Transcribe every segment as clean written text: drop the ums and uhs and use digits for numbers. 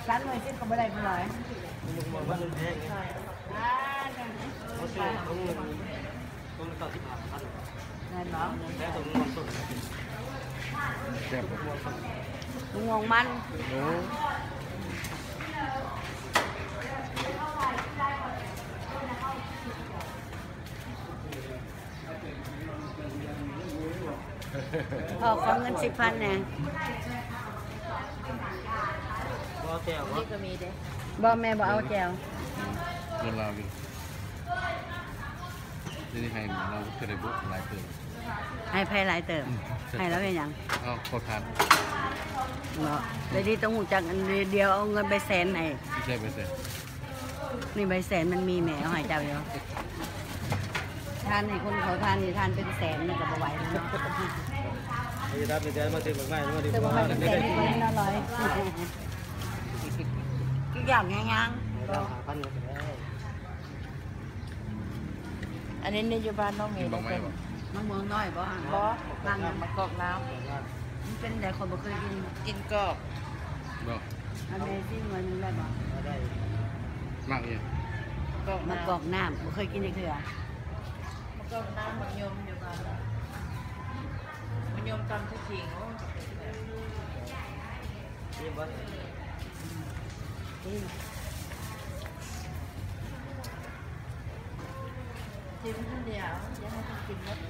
ร้านเลยเส้นก็ไม่ได้เท่าไหร่ลุงบอกว่าลุงแพงไงเขาซื้อต้องต่อที่ผ่านพันนั่นเนาะแล้วตรงนี้มันสดแซ่บลุงงงมันโอ้พอของเงิน10,000เนี่ยบ่แก้วนี่ก็มีเด้บ่แม่บ่เอาแจวเงินเราดินี่ให้เราเคยได้บุกหลายเติมให้ไผหลายเติมให้แล้วเป็นหยังเอาขอทานเนาะเลยที่ต้องหูจักอันเดียวเอาเงินไปแสนให้ไม่ใช่ไปเสร็จนี่ใบแสนมันมีแหมเอาให้เจ้าอยู่ทานให้คนเขาทานนี่ทานเป็นแสนมันก็บ่ไหวแล้วเนาะไอ้รับนี่ได้มาซื้อมาง่ายมาดีแต่ว่ามันเป็นแสนนี่ก็เล่นอร่อยทุกอย่างง่ายๆเราหาพันกันแล้วอันนี้ในอยู่บ้านน้องเมกินย์บางไม้บ่มะม่วงน้อยบ่บ่บางมากอกน้มันเป็นแต่คนบ่เคยกินำกินกอกบ่อันนี้ที่เงินได้บ่ได้มากอีกกอกมะน้ำกอกน้ำบ่เคยกินอีกเทื่อมากอกน้ำมันยมอยู่บ้านมันยมตำทุกทีโอ้ที่บ้านกินคนเดียวอย่าให้เขากินหมด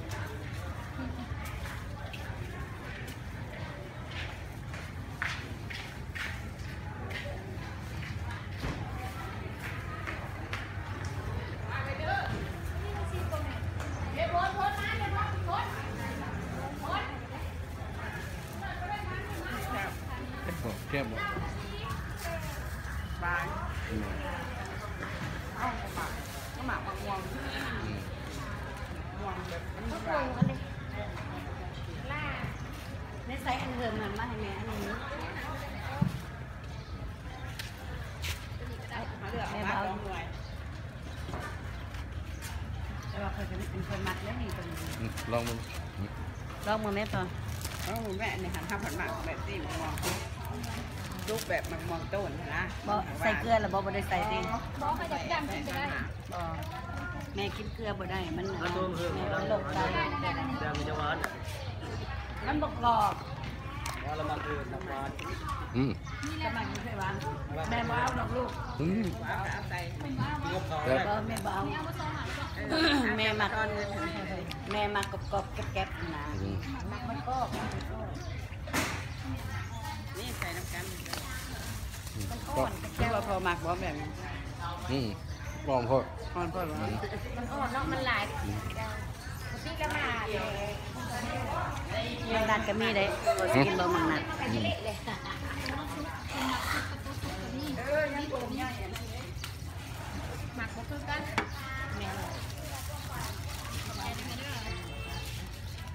แก้บบ่บางอืมเอ้าก็หมักมะม่วงอืมม่วงแบบมันมะบาม่วงงอันนี้ล่าในไซส์อันเดิมมันมาให้แม่อันนี้แม่เบาแต่ว่าเคยเป็นคนมัดแล้วนี่ตัวนี้ลองมึงลองมือแม่พอเอ้าแม่ในหันข้าวผัดหมักแบบที่มะม่วงลูกแบบมะม่วงต้นนะบ่ใส่เกลือหรือบ่ได้ใส่ติบ่ขยับจำกินได้บ่แม่กินเกลือบ่ได้มันแล้วตัวเพิ่มแม่แล้วมันหลบได้แต่มีจังหวัดมันบ่กรอบว่าเรามาคือน้ำมันอืมสมัยนี้เคยวางแม่บ่เอาดอกลูกอืมเอาใส่ที่กับเขาบ่แม่บ่เอาแม่มักแม่มักกรอบๆแก๊บๆนะอืมมักมันก็นี่ใส่น้ำกันมันก็อ่อนแค่ว่าพอหมักบ่แบบนี้อืมลองพอพอนพอหรอมันอ่อนเนาะมันหลายพี่ก็มาเลยมันนัดก็มีได้บ่สิกินบ่มันนัดอืม